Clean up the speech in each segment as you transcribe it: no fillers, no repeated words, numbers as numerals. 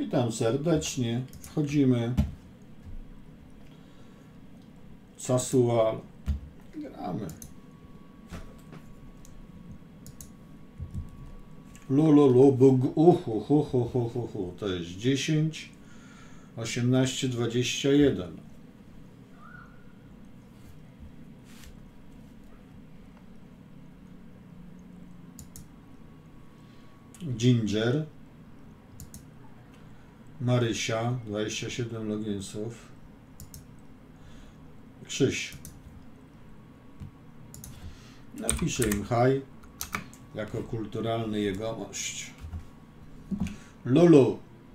Witam serdecznie. Wchodzimy. Casual. Gramy. Lululu, bug, to jest 10, 18, 21. Ginger. Marysia, 27 loginsów. Krzyś. Napiszę im hi, jako kulturalny jegomość. Lulu.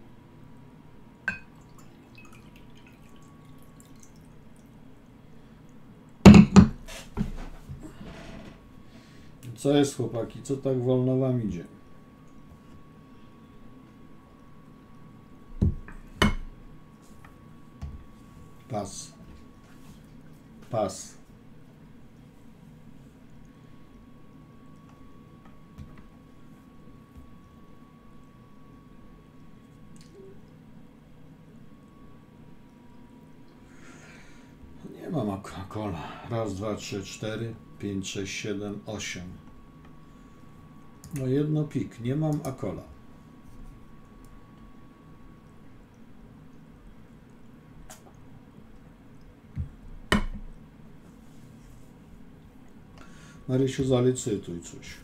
Co jest, chłopaki? Co tak wolno wam idzie? Pas. Pas. Nie mam Coca-Cola. Raz, dwa, trzy, cztery, 5, 6, 7, 8. No jedno pik. Nie mam Cola. Marysiu, zalicytuj coś.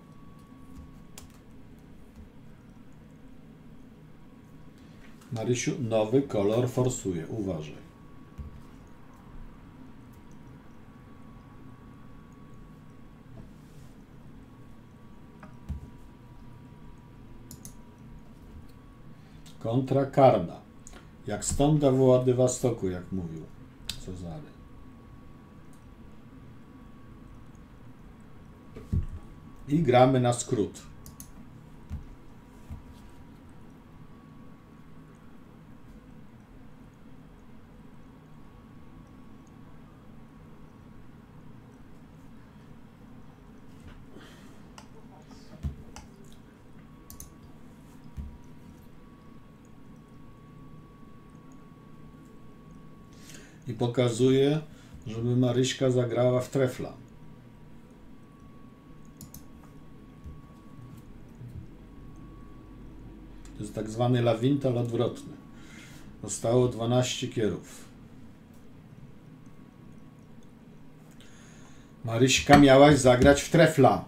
Marysiu, nowy kolor forsuje. Uważaj. Kontra karna. Jak stąd da Władywostoku, jak mówił Cezary. I gramy na skrót. I pokazuję, żeby Maryśka zagrała w trefla. To jest tak zwany lawintal odwrotny. Zostało 12 kierów. Maryśka, miałaś zagrać w trefla.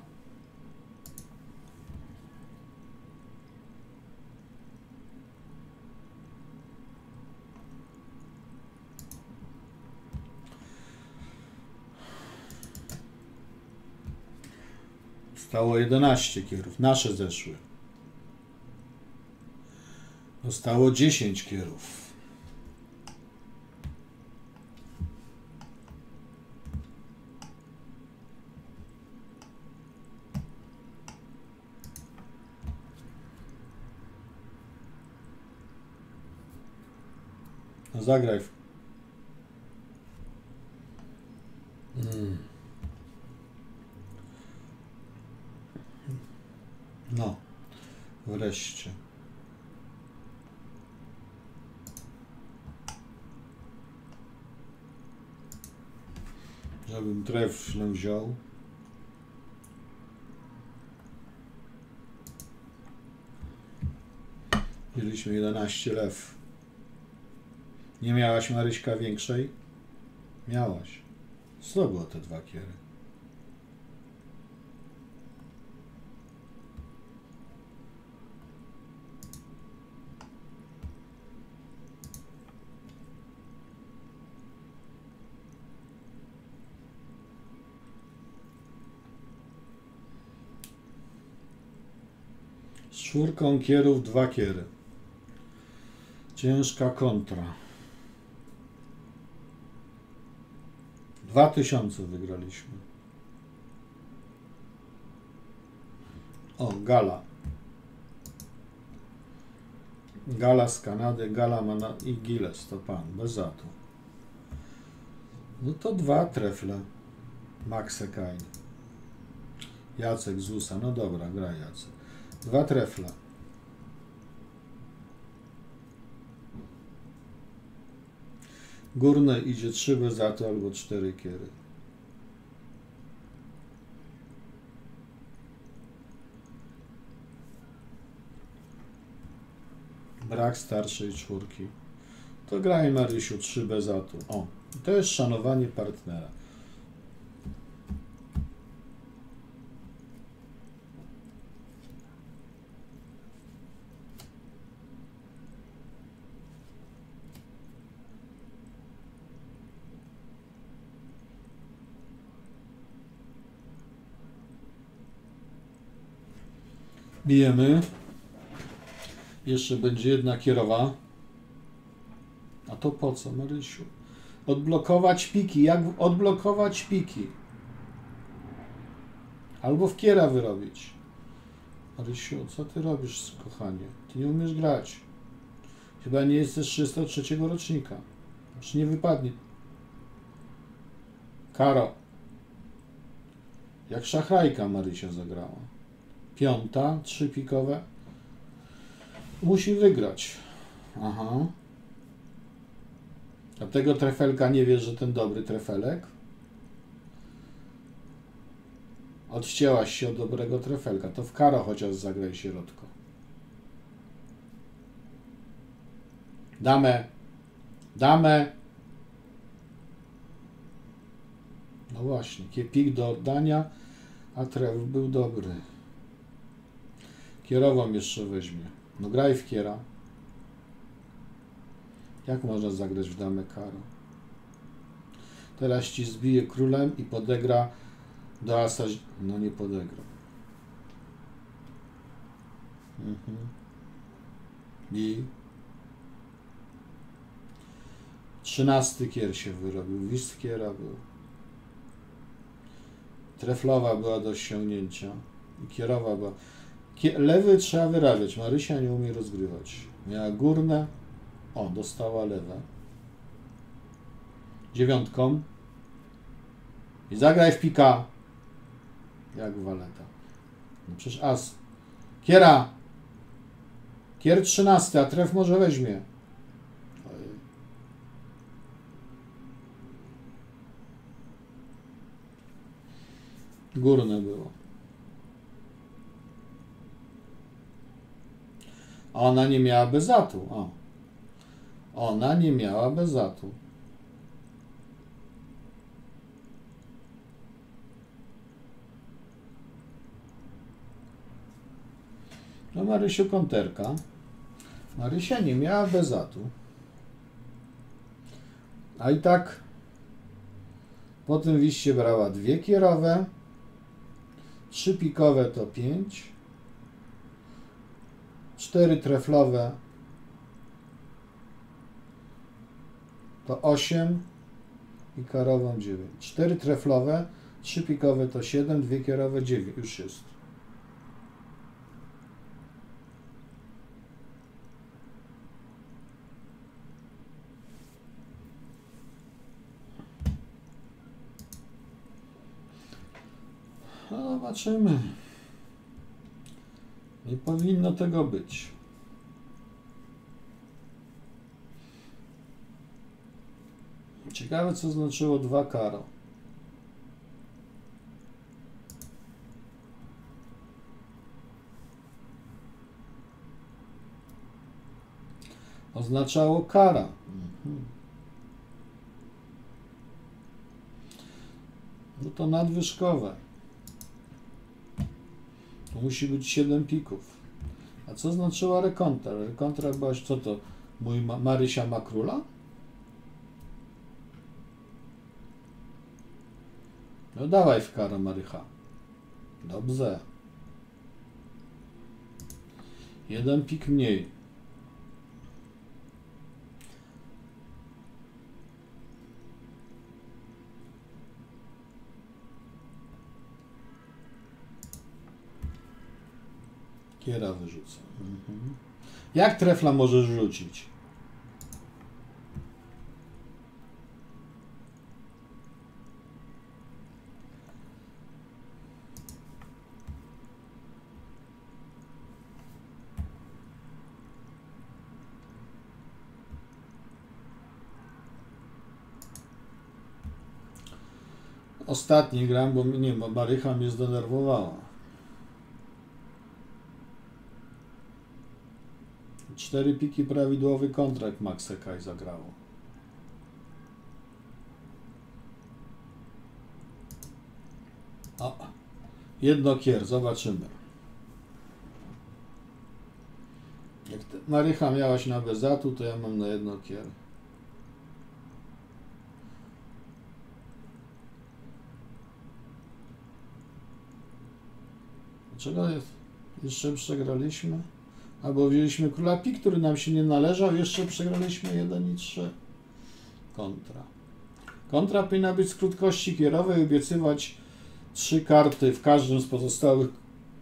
Zostało 11 kierów. Nasze zeszły. Zostało 10 kierów. No zagraj. No. Wreszcie. Żebym treflę wziął. Wzięliśmy 11 lew. Nie miałaś, Maryśka, większej? Miałaś. Co było te 2 kiery? Z 4 kierów 2 kiery. Ciężka kontra. 2000 wygraliśmy. O, Gala. Gala z Kanady, Gala ma na... i Giles, to pan, bez zatu. No to 2 trefle. Maxe Kain. Jacek z USA, no dobra, gra Jacek. 2 trefle. Górne idzie 3 bez atu albo 4 kiery. Brak starszej czwórki. To graj, Marysiu, 3 bez atu. O, to jest szanowanie partnera. Bijemy. Jeszcze będzie jedna kierowa. A to po co, Marysiu? Odblokować piki. Jak odblokować piki? Albo w kiera wyrobić. Marysiu, co ty robisz, kochanie? Ty nie umiesz grać. Chyba nie jesteś 303 rocznika. Już nie wypadnie. Karo. Jak szachrajka Marysia zagrała. Piąta, 3 pikowe. Musi wygrać. Aha. Dlatego trefelka nie wie, że ten dobry trefelek. Odcięłaś się od dobrego trefelka. To w karo chociaż zagraj, sierotko. Damę. Damę. No właśnie. Pik do oddania, a tref był dobry. Kierową jeszcze weźmie. No graj w kiera. Jak można zagrać w damę karo? Teraz ci zbije królem i podegra do asa. No nie podegra. I 13 kier się wyrobił. Wist kiera był. Treflowa była do ściągnięcia. I kierowa była. Lewy trzeba wyrabiać. Marysia nie umie rozgrywać. Miała górne. O, dostała lewe. 9. I zagraj w pika. Jak waleta. No przecież as. Kiera. Kier 13, a tref może weźmie. Ojej. Górne było. A ona nie miała bezatu. O. Ona nie miała bezatu. No Marysiu konterka. Marysia nie miała bezatu. A i tak po tym wiście brała 2 kierowe. 3 pikowe to 5. 4 treflowe to 8 i karową 9. 4 treflowe, 3 pikowe to 7, 2 kierowe 9. Już jest. No zobaczymy. Nie powinno tego być. Ciekawe, co znaczyło 2 karo. Oznaczało kara. No to nadwyżkowe. To musi być 7 pików. A co znaczyła rekontra? Rekontra była, co to? Marysia ma króla? No dawaj w karę, Marycha. Dobrze. 1 pik mniej. Kiera wyrzucę. Jak trefla możesz rzucić? ostatni gram, bo nie, bo Marycha mnie zdenerwowała. 4 piki prawidłowy kontrakt Maxekaj zagrało. O, jedno kier, zobaczymy. Jak Marycha miałaś na bezatu, to ja mam na jedno kier. Dlaczego jeszcze przegraliśmy? Albo wzięliśmy króla pik, który nam się nie należał, jeszcze przegraliśmy 1 i 3. Kontra. Kontra powinna być z krótkości kierowej, obiecywać 3 karty w każdym z pozostałych.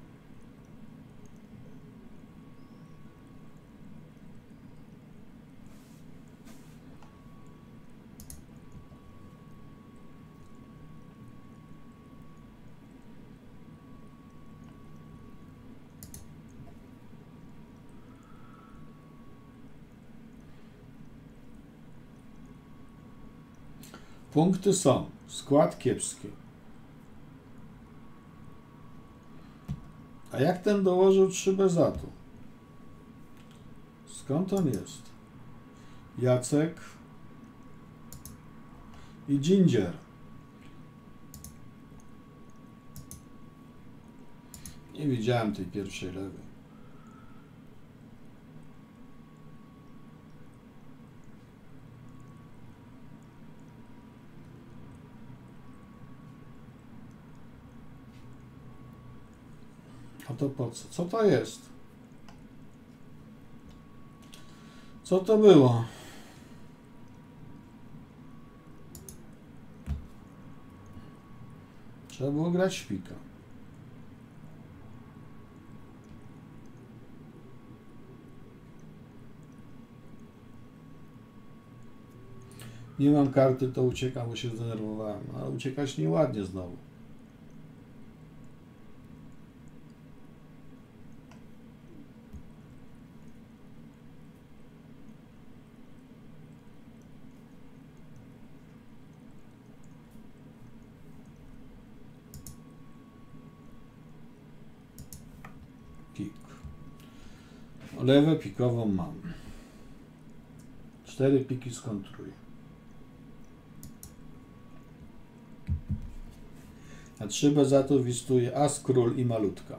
Punkty są. Skład kiepski. A jak ten dołożył 3 bezatu? Skąd on jest? Jacek i Ginger. Nie widziałem tej pierwszej lewej. A to po co? Co to jest? Co to było? Trzeba było grać szpika. Nie mam karty, to uciekam, bo się zdenerwowałem. Ale uciekać nieładnie znowu. Pik. Lewę pikową mam. 4 piki skontruję. A 3 bezatów wistuje as, król i malutka.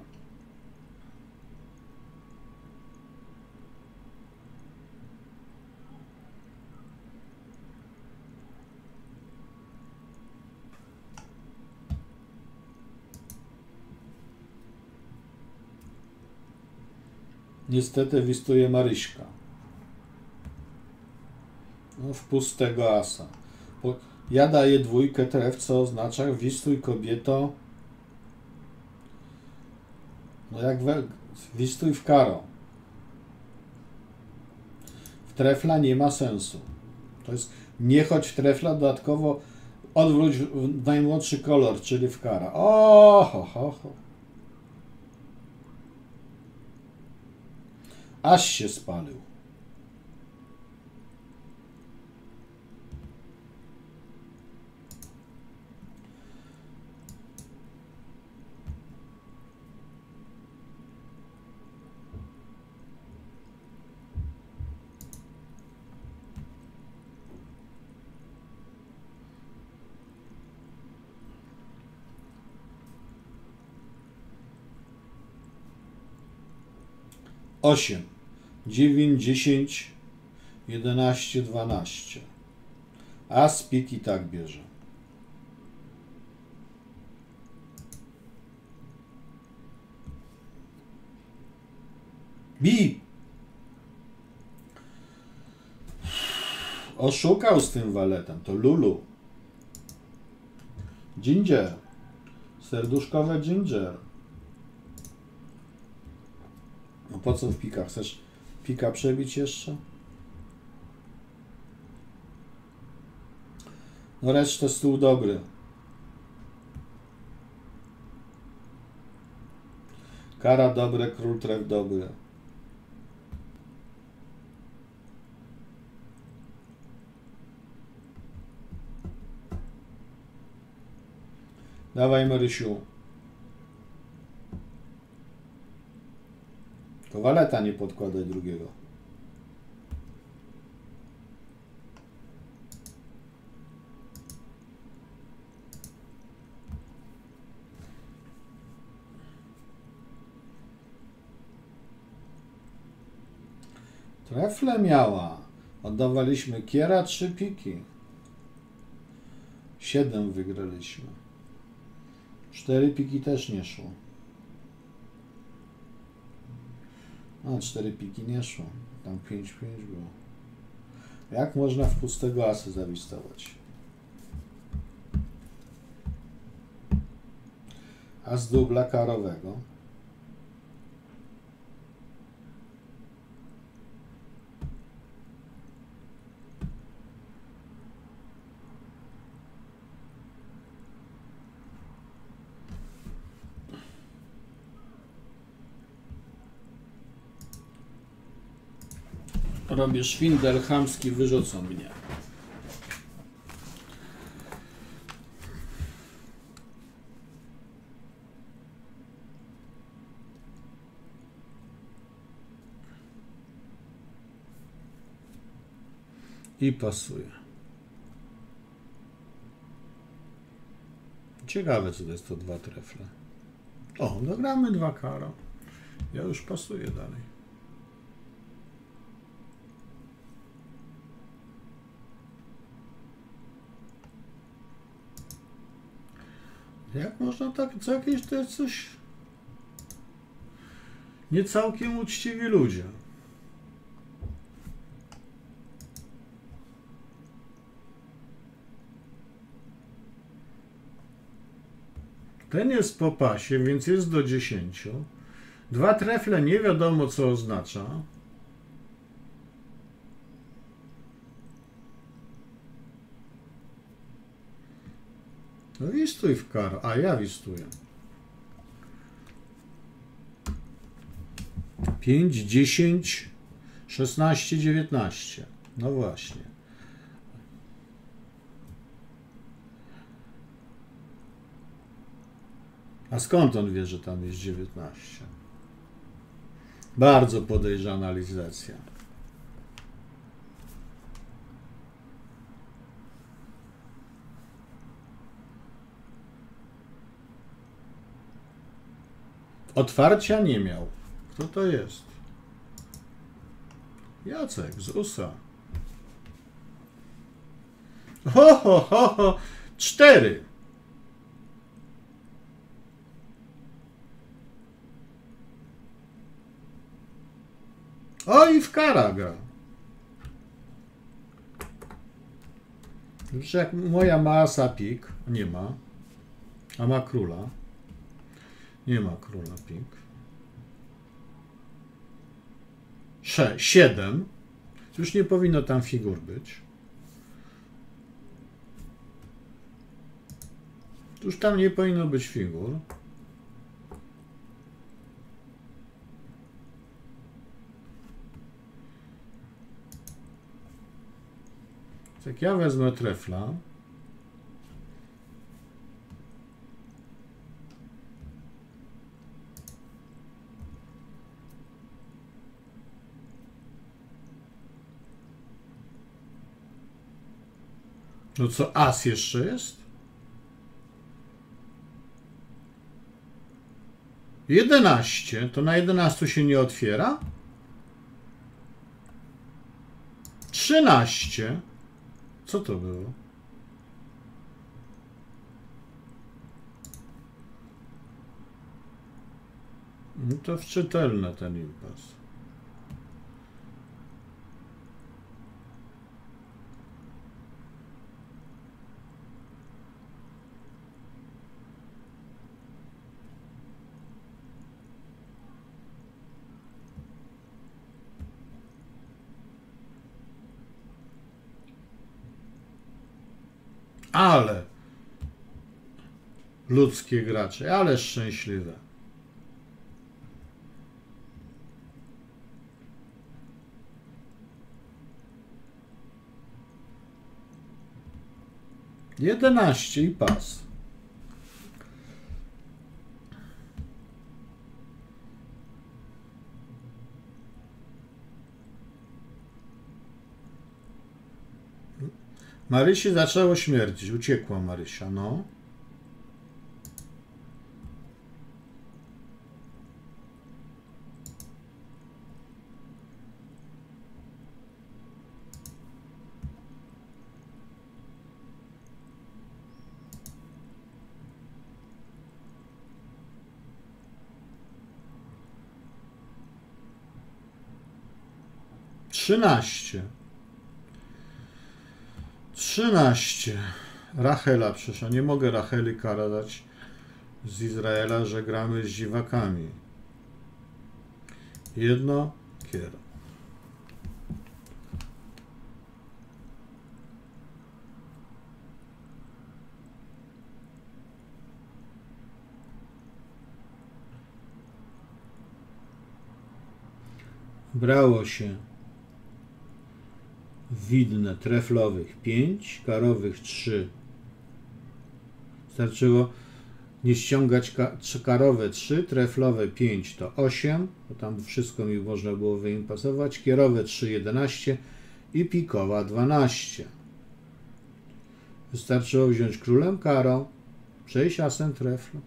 Niestety wistuje Maryśka. No, w pustego asa. Ja daję 2 tref, co oznacza wistuj kobieto. No jak wistuj w karo. W trefla nie ma sensu. To jest nie chodź w trefla, dodatkowo odwróć w najmłodszy kolor, czyli w kara. O, ho, ho, ho. Aż się spalił. Osiem. 9, 10, 11, 12. As, pik i tak bierze. Bi! Oszukał z tym waletem. To Lulu. Ginger. Serduszkowe Ginger. No po co w pikach? Chcesz pika przebić jeszcze? No resztę stół dobry. Kara dobre, król tref dobry. Dawaj, Marysiu. Kowaleta nie podkładaj drugiego. Trefle miała. Oddawaliśmy kiera 3 piki. 7 wygraliśmy. 4 piki też nie szło. A 4 piki nie szło. Tam 5-5 było. Jak można w pustego asy zawistować? As dubla karowego. Robię szwindel chamski, wyrzucą mnie. I pasuje. Ciekawe, co to jest to 2 trefle. O, dogramy 2 karo. Ja już pasuję dalej. Jak można tak, co jakieś to jest coś nie całkiem uczciwi ludzie. Ten jest po pasie, więc jest do 10. 2 trefle nie wiadomo co oznacza. No wistuj w karo. A ja wistuję. 5, 10, 16, 19. No właśnie. A skąd on wie, że tam jest 19? Bardzo podejrzana analizacja. Otwarcia nie miał. Kto to jest? Jacek z USA. Ho, ho, ho, ho. 4. O, i w kara gra. Już jak moja ma asa pik, nie ma, a ma króla. Nie ma króla pik. 6, 7. Już nie powinno tam figur być. Już tam nie powinno być figur. Jak ja wezmę trefla, no co, as jeszcze jest? 11. To na 11 się nie otwiera? 13. Co to było? No to wczytelne ten impas. Ale ludzkie gracze, ale szczęśliwe. Jedenaście i pas. Marysi zaczęło śmierdzić. Uciekła Marysia, no. Trzynaście. Rachela przyszła. Nie mogę Racheli karać z Izraela, że gramy z dziwakami. Jedno kier. Brało się widne treflowych 5, karowych 3. Starczyło nie ściągać karowe 3, treflowe 5 to 8, bo tam wszystko mi można było wyimpasować, kierowe 3, 11 i pikowa 12. Wystarczyło wziąć królem karą, przejść asem treflu.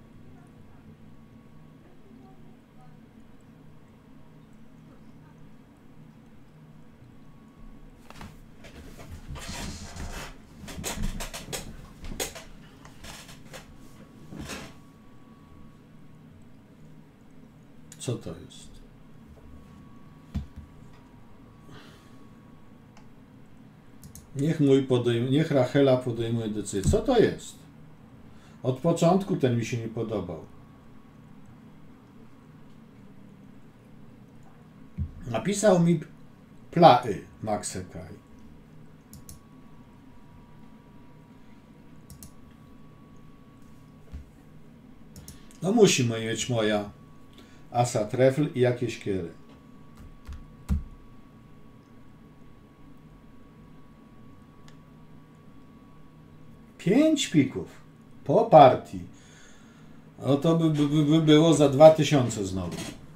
Co to jest? Niech Rachela podejmuje decyzję. Co to jest? Od początku ten mi się nie podobał. Napisał mi play Maxekaj. No musi mieć moja asa trefl i jakieś kiery. Pięć pików po partii. No to by było za 2000 znowu.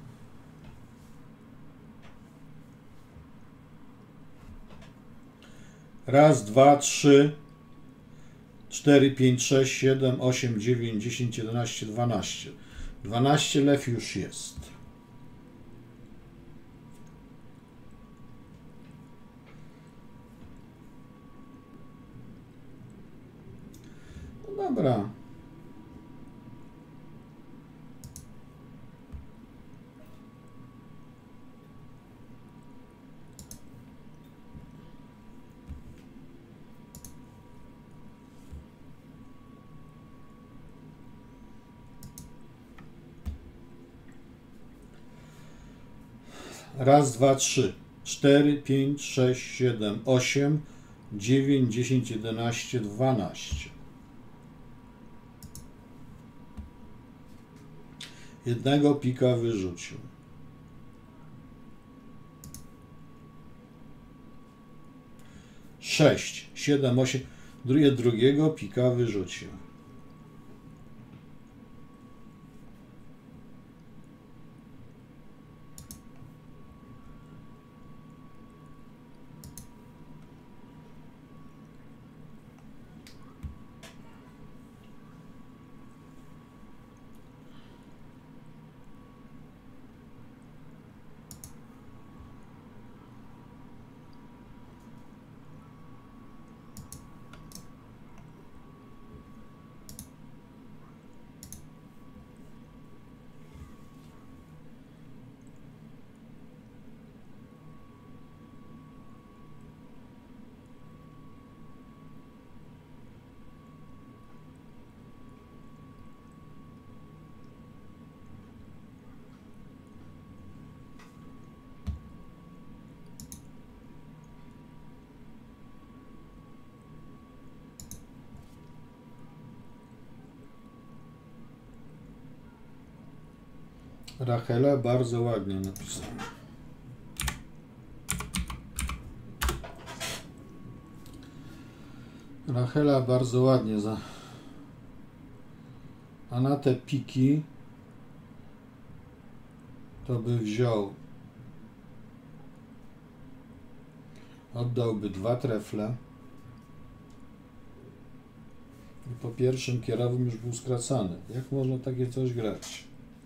Raz, dwa, 3, 4, 5, 6, 7, 8, 9, 10, 11, 12. 12 lew już jest. No dobra. Raz, dwa, 3, 4, 5, 6, 7, 8, 9, 10, 11, 12. Jednego pika wyrzucił. 6, 7, 8. Drugiego pika wyrzucił. Rachela bardzo ładnie napisała. Rachela bardzo ładnie a na te piki to by wziął, oddałby 2 trefle, Po pierwszym kierowym już był skracany. Jak można takie coś grać?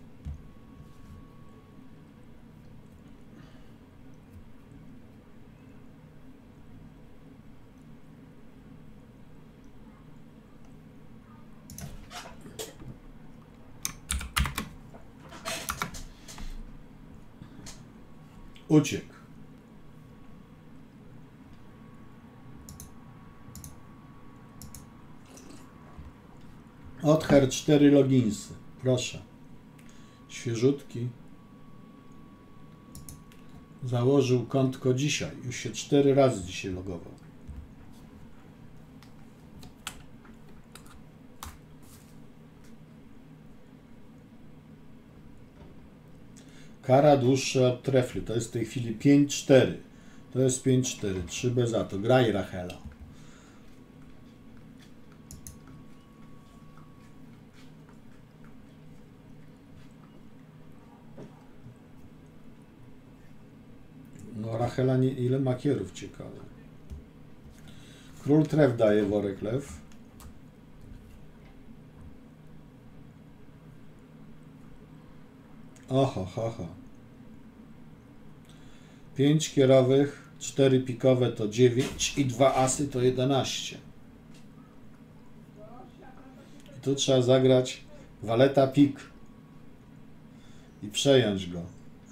Uciekł. Other 4 loginsy. Proszę. Świeżutki. Założył kontko dzisiaj. Już się 4 razy dzisiaj logował. Kara dłuższa od trefli. To jest w tej chwili 5-4. To jest 5-4. 3 bez za to. Graj, Rachela. No Rachela nie, ile makierów, ciekawe. Król tref daje, worek lew. Oho, ho, ho. 5 kierowych, 4 pikowe to 9 i 2 asy to 11. I tu trzeba zagrać waleta pik i przejąć go.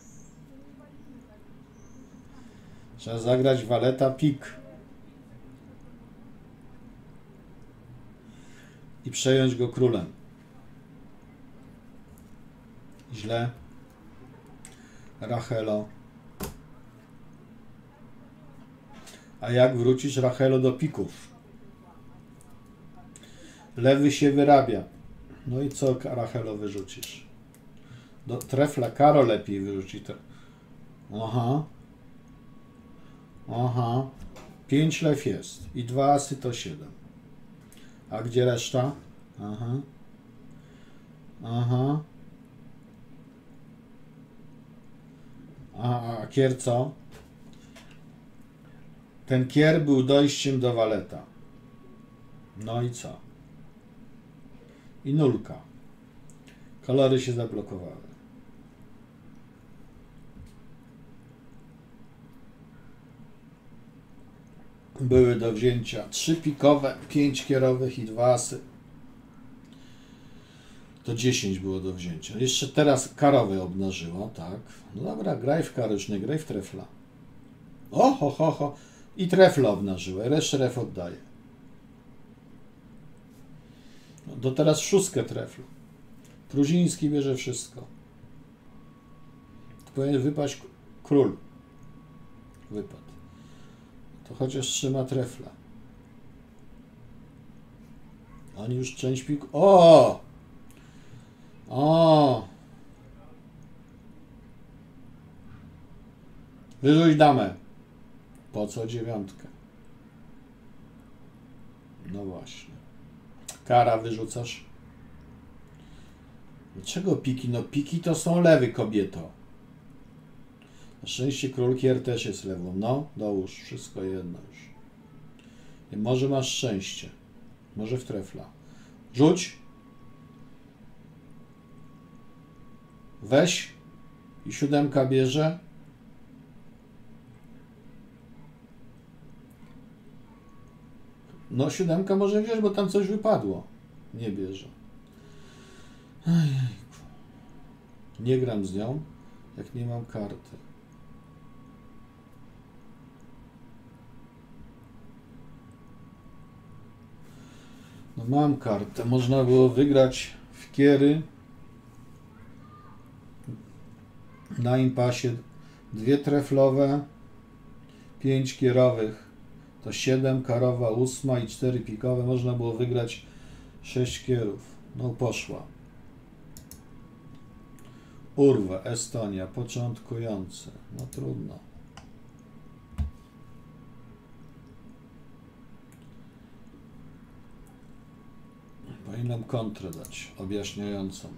Trzeba zagrać waleta pik i przejąć go królem. Źle. Rachelo. A jak wrócisz, Rachelo, do pików? Lewy się wyrabia. No i co, Rachelo, wyrzucisz? Do trefla Karo lepiej wyrzuci. Aha. Aha. 5 lew jest. I 2 asy to 7. A gdzie reszta? Aha. Aha. A kier co? Ten kier był dojściem do waleta. No i co? I nulka. Kolory się zablokowały. Były do wzięcia 3 pikowe, 5 kierowych i 2 asy. To 10 było do wzięcia. Jeszcze teraz karowe obnażyło, tak. No dobra, graj w kary, już nie graj w trefla. O, ho, ho, ho. I trefla obnażyła, resztę ref oddaje. No, do teraz 6 trefla. Pruziński bierze wszystko. Powinien wypaść król. Wypadł. To chociaż trzyma trefla. Oni już część pik... O! O! Wyrzuć damę. Po co 9? No właśnie. Kara wyrzucasz. Dlaczego piki? No piki to są lewy, kobieto. Na szczęście król kier też jest lewą. No, dołóż. Wszystko jedno już. I może masz szczęście. Może w trefla. Rzuć. Weź. I 7 bierze. No 7 może wziąć, bo tam coś wypadło. Nie bierze. Ojejku. Nie gram z nią, jak nie mam karty. No mam kartę. Można było wygrać w kiery. Na impasie 2 treflowe, 5 kierowych. To 7, karowa 8 i 4 pikowe. Można było wygrać 6 kierów. No poszła. Urwa, Estonia, początkujący. No trudno. Powinienem kontrę dać, objaśniającą.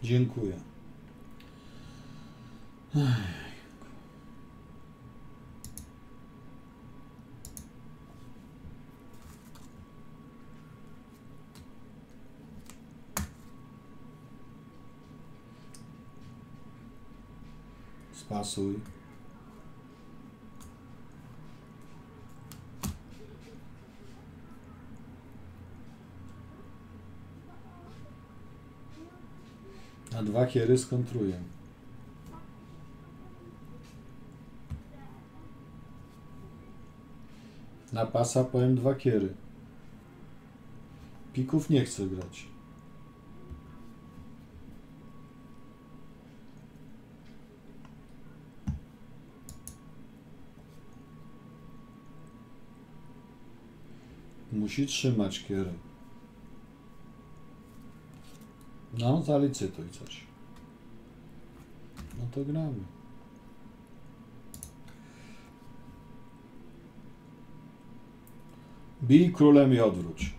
Dziękuję. Spasuj. A 2 kiery skontruję. Na pasa powiem 2 kiery. Pików nie chcę grać. Musi trzymać kiery. No, zalicytuj coś. No to gramy. Bij królem i odwróć.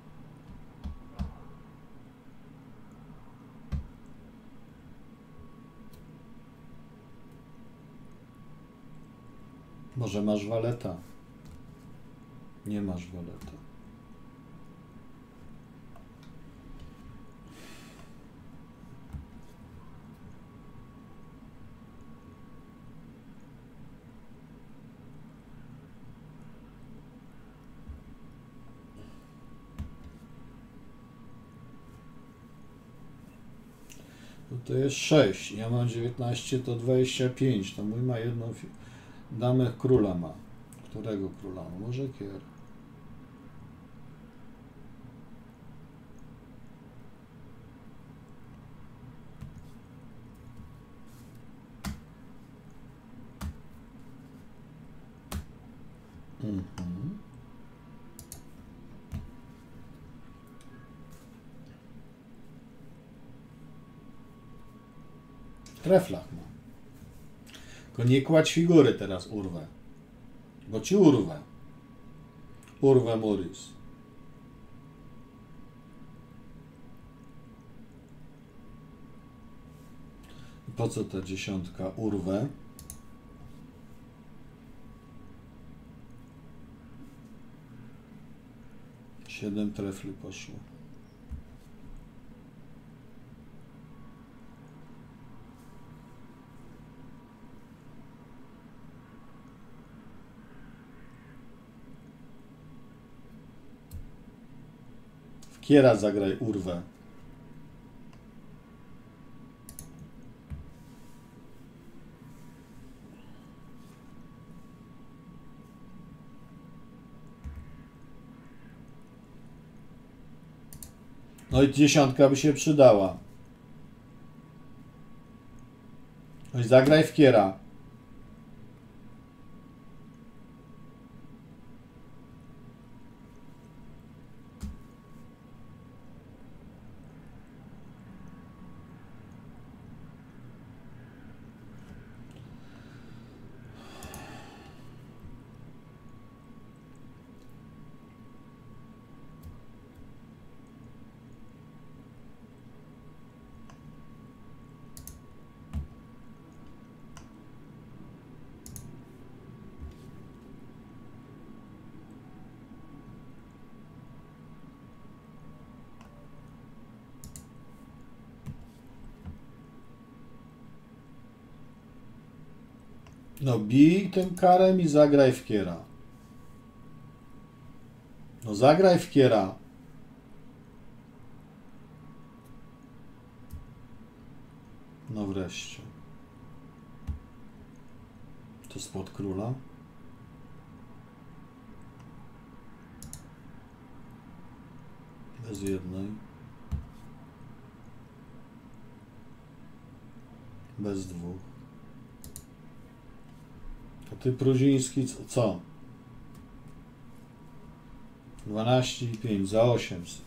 Może masz waleta? Nie masz waleta. To jest 6, ja mam 19, to 25, to mój ma jedną damę, króla ma. Którego króla? No może kier. W treflach ma. Tylko nie kładź figury teraz, urwę. Bo ci urwę. Urwę Morris. Po co ta 10? Urwę. Siedem trefli poszło. W kiera zagraj urwę. No i 10 by się przydała. No i zagraj w kiera. No bij tym karem i zagraj w kiera. No zagraj w kiera. No wreszcie. To spod króla. Bez jednej. Bez dwóch. To ty Pruziński co? 12,5 za 800.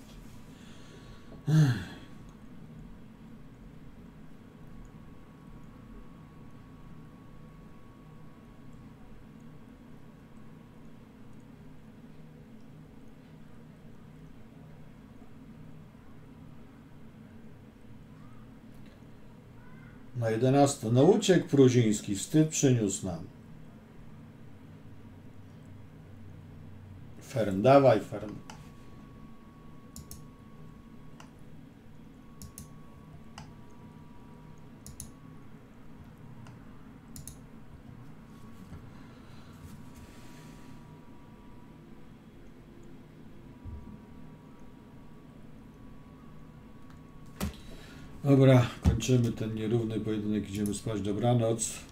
Na 11. No uciekł Pruziński, wstyd przyniósł nam. Fern, dawaj Fern. Dobra, kończymy ten nierówny pojedynek, idziemy spać, dobranoc.